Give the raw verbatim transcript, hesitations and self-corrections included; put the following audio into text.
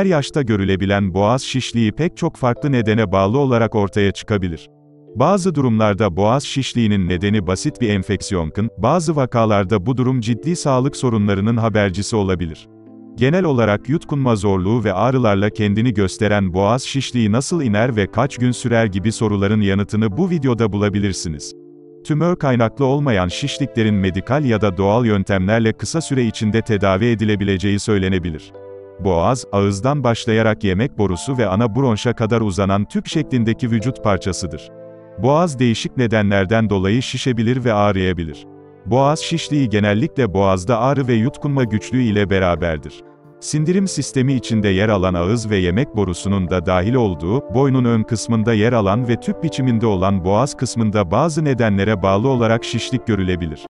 Her yaşta görülebilen boğaz şişliği pek çok farklı nedene bağlı olarak ortaya çıkabilir. Bazı durumlarda boğaz şişliğinin nedeni basit bir enfeksiyonken, bazı vakalarda bu durum ciddi sağlık sorunlarının habercisi olabilir. Genel olarak yutkunma zorluğu ve ağrılarla kendini gösteren boğaz şişliği nasıl iner ve kaç gün sürer gibi soruların yanıtını bu videoda bulabilirsiniz. Tümör kaynaklı olmayan şişliklerin medikal ya da doğal yöntemlerle kısa süre içinde tedavi edilebileceği söylenebilir. Boğaz, ağızdan başlayarak yemek borusu ve ana bronşa kadar uzanan tüp şeklindeki vücut parçasıdır. Boğaz değişik nedenlerden dolayı şişebilir ve ağrıyabilir. Boğaz şişliği genellikle boğazda ağrı ve yutkunma güçlüğü ile beraberdir. Sindirim sistemi içinde yer alan ağız ve yemek borusunun da dahil olduğu, boynun ön kısmında yer alan ve tüp biçiminde olan boğaz kısmında bazı nedenlere bağlı olarak şişlik görülebilir.